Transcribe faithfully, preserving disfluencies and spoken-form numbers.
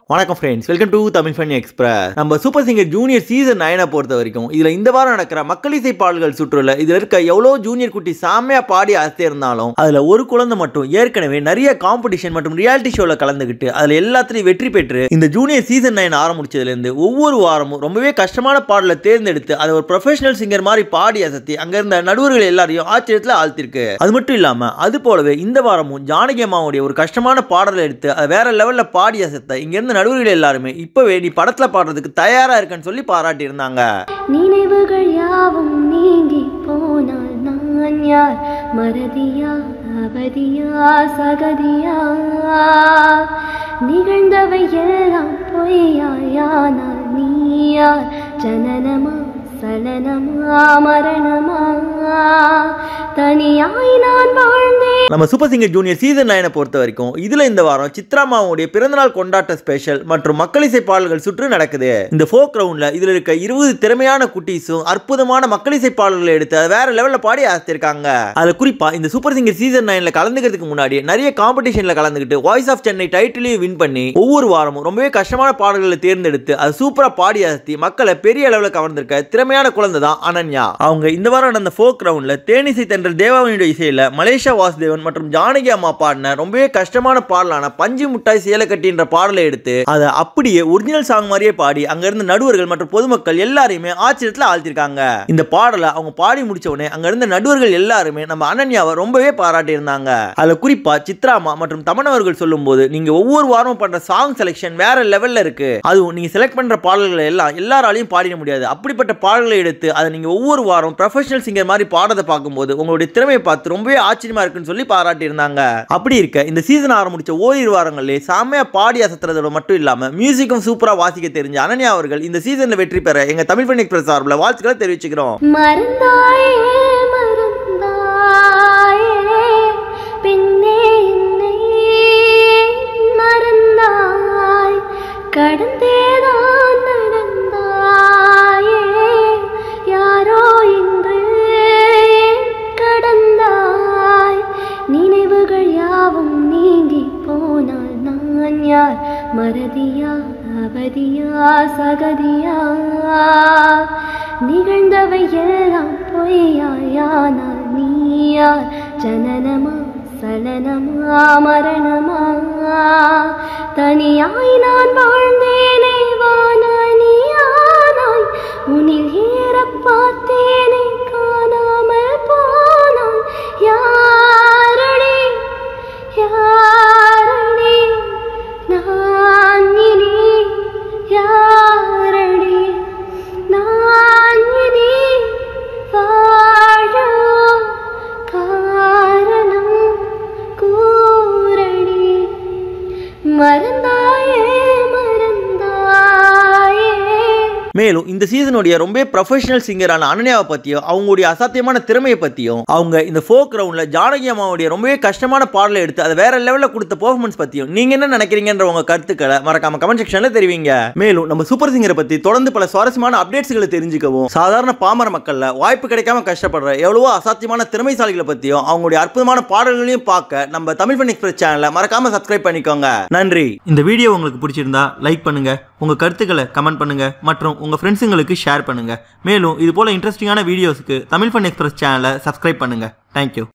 வணக்கம் friends, welcome to Tamil fun express. நம்ம super singer junior season நைனை பொறுத்த வரைக்கும் இதுல இந்த வாரம் நடக்கிற மக்கள் இசை பாடல்கள் சுற்றுல இதுல இருக்க எவ்வளவு ஜூனியர் குட்டி சாமையா பாடி அசை இருந்தாலும் அதுல ஒரு குழந்தை மட்டும் ஏற்கனவே நிறைய காம்படிஷன் மற்றும் ரியாலிட்டி ஷோல கலந்துகிட்டு அதுல எல்லாத்திலையும் வெற்றி பெற்று இந்த ஜூனியர் சீசன் நைன் ஆரம்பிச்சதுல இருந்து ஒவ்வொரு வாரமும் ரொம்பவே கஷ்டமான பாடலை தேர்ந்தெடுத்து அதை ஒரு ப்ரொஃபஷனல் சிங்கர் மாதிரி பாடி அசத்தி அங்க இருந்த நடுவர்கள் எல்லாரையும் ஆச்சரியத்துல ஆழ்த்திருக்கு. அது மட்டும் இல்லாம அது போலவே இந்த வாரமும் ஜானகி அம்மாவுடைய ஒரு கஷ்டமான பாடலை எடுத்து அதை வேற லெவல்ல பாடி அசத்த இங்க இருந்த நடுவர்கள் எல்லாருமே இப்பவே நீ படத்துல பாடுறதுக்கு தயாரா இருக்கன்னு சொல்லி பாராட்டி இருந்தாங்க. நினைவுகள் யாவும் நீங்கி போனால் நான் யார், மறதியா அவதியா சகதியா, நிகழ்ந்தவை எல்லாம் பொய்யாயானால் நீ யார், ஜனனமா சலனமா மரணமா, தனியாய் நான் வாழ்ந்தேன். நம்ம சூப்பர் சிங்கர் ஜூனியர் சீசன் நைனை பொறுத்த வரைக்கும் இதுல இந்த வாரம் சித்ராமாவுடைய பிறந்தநாள் கொண்டாட்ட ஸ்பெஷல் மற்றும் மக்கள் இசை பாடல்கள் சுற்று நடக்குது. இந்த ஃபோக் ரவுண்ட்ல இதுல இருக்க இருபது திறமையான குட்டீஸும் அற்புதமான மக்கள் இசை பாடல்களை எடுத்து அதை வேற லெவல்ல பாடி ஆசித்திருக்காங்க. அதுல குறிப்பா இந்த சூப்பர் சிங்கர் சீசன் நைன்ல கலந்துக்கிறதுக்கு முன்னாடி நிறைய காம்படிஷன்ல கலந்துக்கிட்டு வாய்ஸ் ஆஃப் சென்னை டைட்டிலையும் வின் பண்ணி ஒவ்வொரு வாரமும் ரொம்பவே கஷ்டமான பாடல்களை தேர்ந்தெடுத்து அது சூப்பரா பாடி அசத்தி மக்களை பெரிய அளவில் கவர்ந்திருக்க திறமையான குழந்தை தான் அனன்யா. அவங்க இந்த வாரம் நடந்த ஃபோக் ரவுண்ட்ல தேனிசை தென்றல் தேவாவினுடைய இசையில மலேசியா வாசுதேவன் மற்றும் ஜானகி அம்மா பாடின ரொம்பவே கஷ்டமான பாடலான பஞ்சு முட்டாய் சேலை கட்டின்ற பாடலை எடுத்து அதை அப்படியே ஒரிஜினல் சாங் மாதிரியே பாடி அங்க இருந்த நடுவர்கள் மற்றும் பொதுமக்கள் எல்லாரையுமே ஆச்சரியத்துல ஆழ்த்திருக்காங்க. இந்த பாடலை அவங்க பாடி முடிச்ச உடனே அங்க இருந்த நடுவர்கள் எல்லாருமே நம்ம அனன்யாவை ரொம்பவே பாராட்டி இருந்தாங்க. அதுல குறிப்பா சித்ராமா மற்றும் தமன் அவர்கள் சொல்லும் போது நீங்க ஒவ்வொரு வாரமும் பண்ற சாங் செலக்ஷன் வேற லெவல்ல இருக்கு, அதுவும் நீங்க செலக்ட் பண்ற பாடல்களை எல்லாம் எல்லாராலையும் பாடிட முடியாது, அப்படிப்பட்ட பாடல்களை எடுத்து அதை நீங்க ஒவ்வொரு வாரம் ப்ரொஃபஷனல் சிங்கர் மாதிரி பாடத்தை பார்க்கும்போது உங்களுடைய திறமையை பார்த்து ரொம்பவே ஆச்சரியமா இருக்குன்னு சொல்லி பாராட்டி இருந்தாங்க. அப்படி இருக்க இந்த சீசன் ஆரம்பிச்ச ஓரிரு வாரங்களிலே சாமையா பாடி அசத்துறதோட மட்டும் இல்லாம மியூசிக்கும் சூப்பரா வாசிக்க தெரிஞ்ச அனன்யா அவர்கள் இந்த சீசன்ல வெற்றி பெற எங்க தமிழ் ஃபன் எக்ஸ்பிரஸ் சார்பில் வாழ்த்துக்களை தெரிவிச்சுக்கிறோம். மறந்தாயே மறந்தாயே பின்னே என்னை மறந்தாய், கடந்தேதான் நடந்தாயே யாரோ இன்று கடந்தாய், நினைவுகள் யாவும் நீங்கி போனால் நான் யார், மறதியா அவதியா சகதியா, நிகழ்ந்தவை எல்லாம் பொய்யாயானால் நீ யார், ஜனனமா சலனமா மரணமா, தனியாய் நான் வாழ்ந்தேனே வானாய் நீயானாய், உன்னில் ஏற பார்த்தேனே காணாமல் போனாய், யாரடி யாரடி நான் இனி யாரடி நான் இனி வாழ காரணம் கூரடி, மறந்தாயே மறந்தாயே. மேலும் இந்த சீசனுடைய ரொம்ப ப்ரொஃபஷனல் சிங்கரான அனன்யாவை பத்தியும் அவங்களுடைய அசாத்தியமான திறமையை பத்தியும் அவங்க இந்த ஃபோக் ரவுண்ட்ல ஜானகி அம்மாவுடைய ரொம்பவே கஷ்டமான பாடலை எடுத்து அதை வேற லெவல்ல கொடுத்த பெர்ஃபார்மன்ஸ் பத்தியும் நீங்க என்ன நினைக்கிறீங்கன்ற உங்க கருத்துக்களை மறக்காம கமெண்ட் செக்ஷன்ல தெரிவிங்க. மேலும் நம்ம சூப்பர் சிங்கரை பத்தி தொடர்ந்து பல சுவாரஸ்யமான அப்டேட்ஸ்களை தெரிஞ்சுக்கவும் சாதாரண பாமர மக்கள்ல வாய்ப்பு கிடைக்காம கஷ்டப்படுற எவ்வளவோ அசாத்தியமான திறமைசாலிகளை பத்தியும் அவங்களுடைய அற்புதமான பாடல்களையும் பார்க்க நம்ம தமிழ் ஃபன் எக்ஸ்பிரஸ் சேனலை மறக்காம சப்ஸ்கிரைப் பண்ணிக்கோங்க. நன்றி. இந்த வீடியோ உங்களுக்கு பிடிச்சிருந்தா லைக் பண்ணுங்க, உங்க கருத்துக்களை கமெண்ட் பண்ணுங்க மற்றும் உங்க ஃப்ரெண்ட்ஸுங்களுக்கு ஷேர் பண்ணுங்க. மேலும் இது போல இன்ட்ரெஸ்டிங்கான வீடியோஸ்க்கு தமிழ் ஃபன் எக்ஸ்பிரஸ் சேனலை சப்ஸ்கிரைப் பண்ணுங்க. தேங்க்யூ.